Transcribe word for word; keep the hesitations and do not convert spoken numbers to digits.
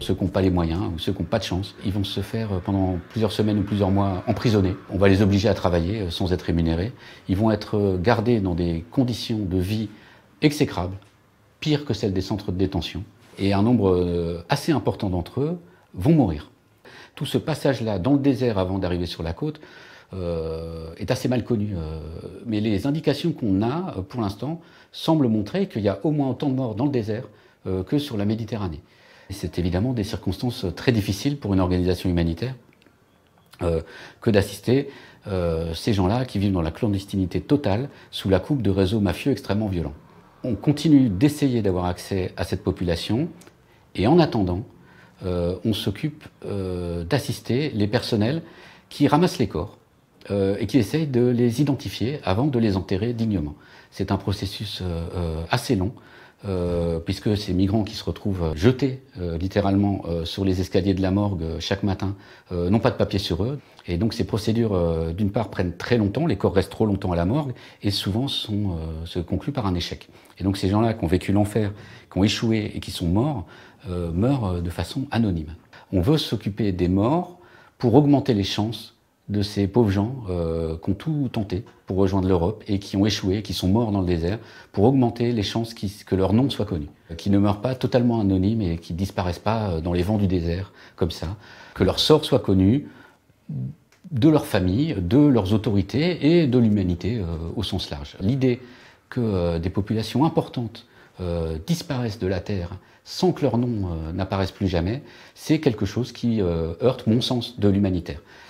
ceux qui n'ont pas les moyens ou ceux qui n'ont pas de chance, ils vont se faire pendant plusieurs semaines ou plusieurs mois emprisonner. On va les obliger à travailler sans être rémunérés. Ils vont être gardés dans des conditions de vie exécrables, pires que celles des centres de détention. Et un nombre assez important d'entre eux vont mourir. Tout ce passage-là dans le désert avant d'arriver sur la côte euh, est assez mal connu. Euh, mais les indications qu'on a pour l'instant semblent montrer qu'il y a au moins autant de morts dans le désert euh, que sur la Méditerranée. C'est évidemment des circonstances très difficiles pour une organisation humanitaire euh, que d'assister euh, ces gens-là qui vivent dans la clandestinité totale sous la coupe de réseaux mafieux extrêmement violents. On continue d'essayer d'avoir accès à cette population et en attendant, euh, on s'occupe euh, d'assister les personnels qui ramassent les corps euh, et qui essayent de les identifier avant de les enterrer dignement. C'est un processus euh, assez long euh, puisque ces migrants qui se retrouvent jetés euh, littéralement euh, sur les escaliers de la morgue euh, chaque matin euh, n'ont pas de papier sur eux. Et donc ces procédures, euh, d'une part, prennent très longtemps, les corps restent trop longtemps à la morgue et souvent sont, euh, se concluent par un échec. Et donc ces gens-là qui ont vécu l'enfer, qui ont échoué et qui sont morts, euh, meurent de façon anonyme. On veut s'occuper des morts pour augmenter les chances de ces pauvres gens euh, qui ont tout tenté pour rejoindre l'Europe et qui ont échoué, qui sont morts dans le désert, pour augmenter les chances qui, que leur nom soit connu, qu'ils ne meurent pas totalement anonymes et qu'ils disparaissent pas dans les vents du désert, comme ça, que leur sort soit connu de leur famille, de leurs autorités et de l'humanité euh, au sens large. L'idée que euh, des populations importantes euh, disparaissent de la Terre sans que leur nom euh, n'apparaisse plus jamais, c'est quelque chose qui euh, heurte mon sens de l'humanitaire.